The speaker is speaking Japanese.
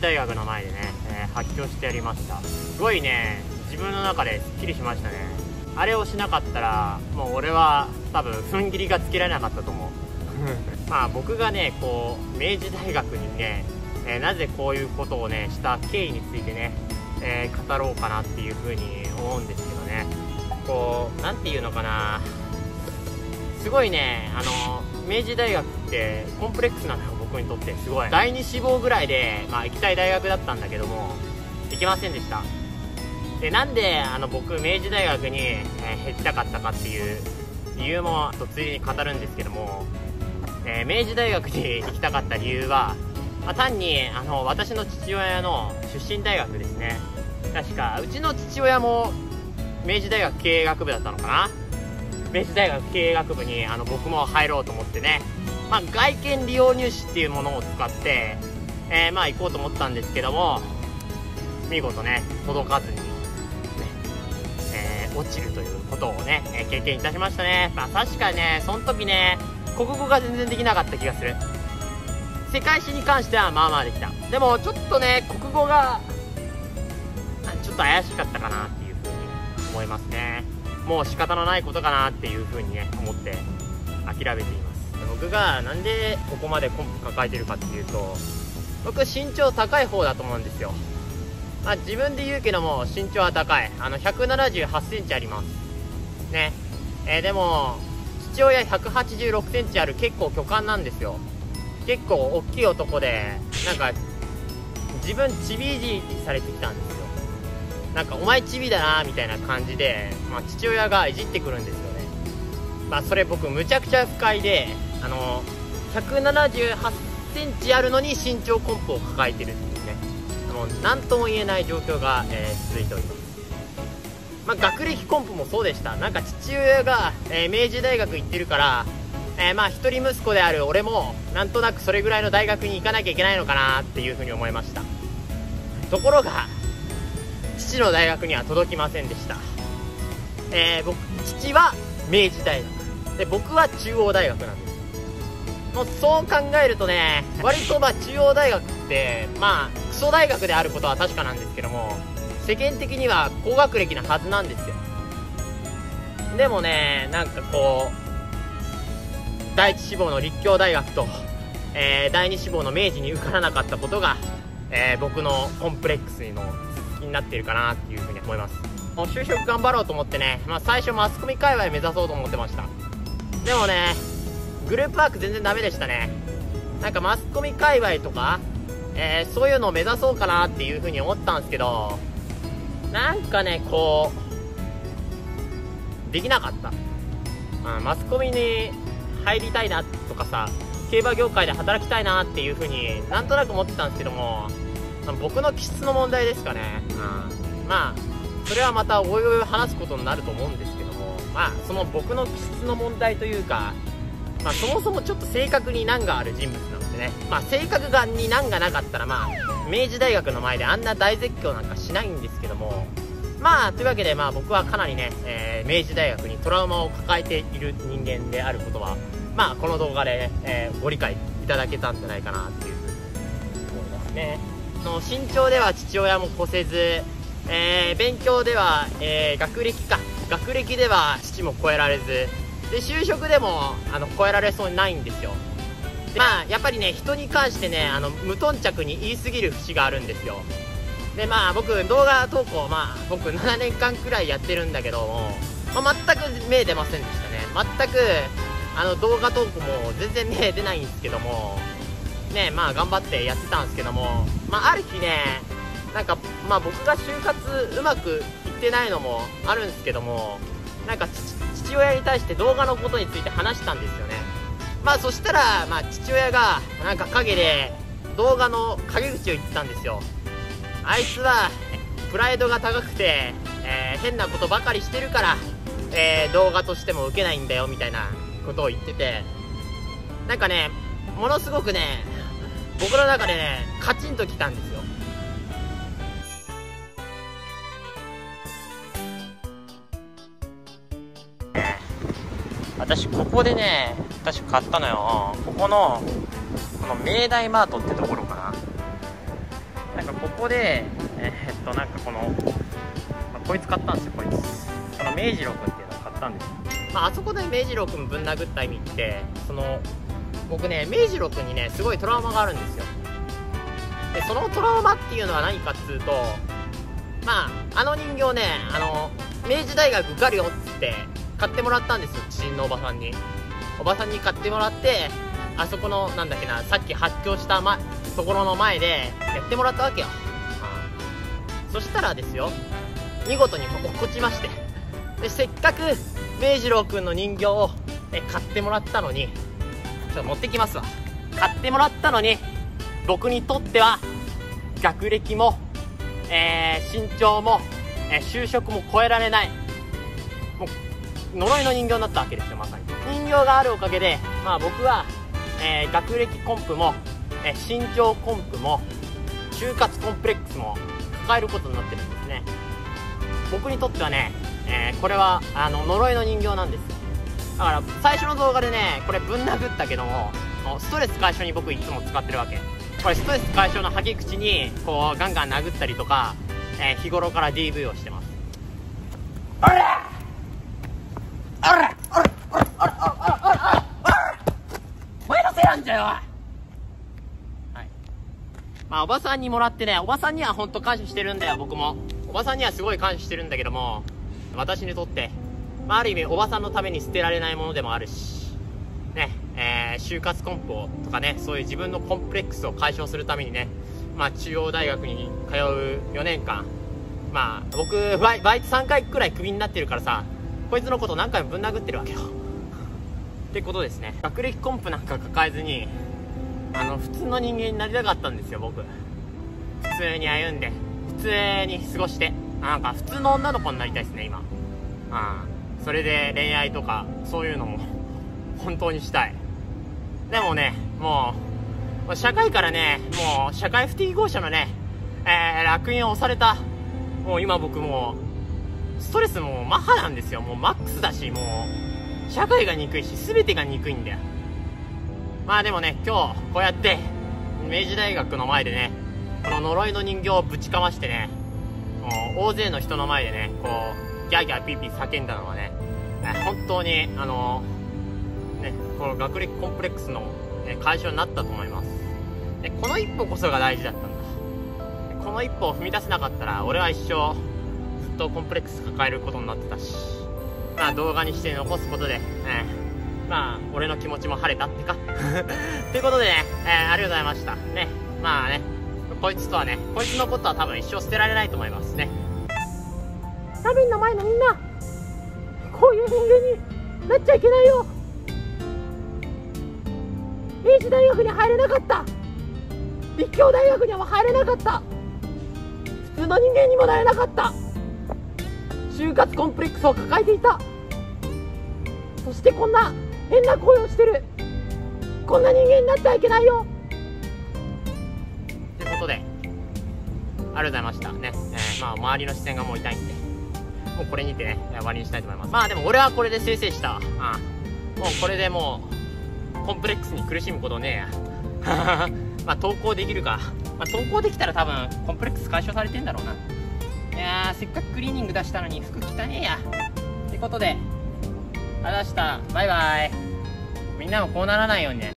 大学の前でね、発狂してやりました。すごいね、自分の中ですっきりしましたね。あれをしなかったらもう俺は多分踏ん切りがつけられなかったと思うまあ僕がねこう明治大学にね、なぜこういうことをねした経緯についてね、語ろうかなっていうふうに思うんですけどね、こうなんていうのかな、すごいね明治大学ってコンプレックスなのよ、僕にとって。すごい第二志望ぐらいで、行きたい大学だったんだけども行けませんでした。でなんで僕明治大学に、行きたかったかっていう理由もついでに語るんですけども、明治大学に行きたかった理由は、単に私の父親の出身大学ですね。確かうちの父親も明治大学経営学部だったのかな。明治大学経営学部に僕も入ろうと思ってね、外見利用入試っていうものを使って、行こうと思ったんですけども、見事ね届かずに、落ちるということをね、経験いたしましたね。確かにねその時ね国語が全然できなかった気がする。世界史に関してはまあまあできた。でもちょっとね国語がちょっと怪しかったかなっていうふうに思いますね。もう仕方のないことかなっていうふうにね思って諦めています。僕がなんでここまでコンプ抱えてるかっていうと、僕身長高い方だと思うんですよ。自分で言うけども身長は高い。178センチありますね。でも父親186センチある結構巨漢なんですよ。結構大きい男で、なんか自分チビいじりされてきたんですよ。なんかお前チビだなみたいな感じで、父親がいじってくるんですよね。それ僕むちゃくちゃ不快で、178センチあるのに身長コンプを抱えてるっていうね、何とも言えない状況が、続いております。学歴コンプもそうでした。なんか父親が、明治大学行ってるから、一人息子である俺もなんとなくそれぐらいの大学に行かなきゃいけないのかなっていうふうに思いました。ところが父の大学には届きませんでした。父は明治大学で僕は中央大学なんです。もうそう考えるとね、割と中央大学ってクソ大学であることは確かなんですけども、世間的には高学歴なはずなんですよ。でもね、なんかこう第一志望の立教大学と、第二志望の明治に受からなかったことが、僕のコンプレックスの続きになっているかなっていうふうに思います。もう就職頑張ろうと思ってね、最初マスコミ界隈目指そうと思ってました。でもねグループワーク全然ダメでしたね。なんかマスコミ界隈とか、そういうのを目指そうかなっていうふうに思ったんですけど、なんかねこうできなかった。マスコミに入りたいなとかさ、競馬業界で働きたいなっていうふうになんとなく思ってたんですけども、僕の気質の問題ですかね。それはまたおいおい話すことになると思うんですけども、その僕の気質の問題というか、そもそもちょっと性格に難がある人物なのでね、性格に難がなかったら明治大学の前であんな大絶叫なんかしないんですけども、というわけで僕はかなりね、明治大学にトラウマを抱えている人間であることはこの動画で、ご理解いただけたんじゃないかなっていうふうに思いますね。身長では父親も越せず、勉強では、学歴では父も超えられずで、就職でも超えられそうにないんですよ。でやっぱりね人に関してね無頓着に言い過ぎる節があるんですよ。で僕動画投稿僕7年間くらいやってるんだけども、全く目出ませんでしたね。全く動画投稿も全然目出ないんですけどもね、頑張ってやってたんですけども、ある日ねなんか僕が就活うまくいってないのもあるんですけども、なんか父親に対して動画のことについて話したんですよね。そしたら父親がなんか陰で動画の陰口を言ってたんですよ。あいつはプライドが高くて、変なことばかりしてるから、動画としても受けないんだよみたいなことを言ってて、なんかねものすごくね僕の中でねカチンときたんですよ。私ここでね確か買ったのよ。この明大マートってところかな。 なんかここでなんかこの、こいつ買ったんですよ。こいつこの明治郎くんっていうのを買ったんですよ。あそこで明治郎くんぶん殴った意味って、僕ね、明治郎くんにねすごいトラウマがあるんですよ。でそのトラウマっていうのは何かっつうと、あの人形ね、明治大学受かるよっつって買ってもらったんですよ。知人のおばさんに買ってもらって、あそこのなんだっけな、さっき発狂したところの前でやってもらったわけよ。そしたらですよ、見事に落っこちまして、でせっかく明治郎くんの人形を買ってもらったのに、ちょっと持ってきますわ。買ってもらったのに、僕にとっては学歴も、身長も、就職も超えられない、もう呪いの人形になったわけですよ。まさに人形があるおかげで、僕は、学歴コンプも、身長コンプも就活コンプレックスも抱えることになってるんですね。僕にとってはね、これは呪いの人形なんですよ。だから最初の動画でね、これぶん殴ったけども、ストレス解消に僕いつも使ってるわけ。これストレス解消のはけ口にこうガンガン殴ったりとか、日頃から DV をしてます。おらおらおらおらおらおらおらおらお前のせいなんじゃよ。はい。おばさんにもらってね、おばさんには本当感謝してるんだよ。僕もおばさんにはすごい感謝してるんだけども、私にとって、ある意味おばさんのために捨てられないものでもあるしね、就活コンプをとかね、そういう自分のコンプレックスを解消するためにね、中央大学に通う4年間、僕バイト3回くらいクビになってるからさ、こいつのこと何回もぶん殴ってるわけよってことですね。学歴コンプなんか抱えずに普通の人間になりたかったんですよ。僕普通に歩んで普通に過ごして、なんか普通の女の子になりたいですね今。それで恋愛とかそういうのも本当にしたい。でもね、もう社会からね、もう社会不適合者のね、烙印を押された、もう今僕もうストレスもマッハなんですよ。もうマックスだし、もう社会が憎いし全てが憎いんだよ。でもね、今日こうやって明治大学の前でね、この呪いの人形をぶちかましてね、もう大勢の人の前でね、こうギャーギャーピーピー叫んだのはね、本当にこの学歴コンプレックスの解消になったと思います。でこの一歩こそが大事だったんだ。この一歩を踏み出せなかったら俺は一生ずっとコンプレックス抱えることになってたし、動画にして残すことで、俺の気持ちも晴れたってかということでね、ありがとうございましたね。こいつとはね、こいつのことは多分一生捨てられないと思いますね。ラビンの前のみんな、こういう人間になっちゃいけないよ。明治大学に入れなかった、立教大学には入れなかった、普通の人間にもなれなかった、就活コンプレックスを抱えていた、そしてこんな変な声をしてる、こんな人間になっちゃいけないよということで、ありがとうございましたね。周りの視線がもう痛いんで、もうこれにてね終わりにしたいと思います。でも俺はこれでせいせいしたわ。もうこれでもうコンプレックスに苦しむことねえや投稿できるか、投稿できたら多分コンプレックス解消されてんだろうな。いやー、せっかくクリーニング出したのに服汚ねえやってことで、ありがとうございました。バイバイ。みんなもこうならないようにね。